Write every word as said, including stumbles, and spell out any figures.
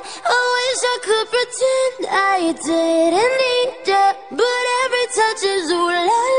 I wish I could pretend I didn't need you, but every touch is ooh la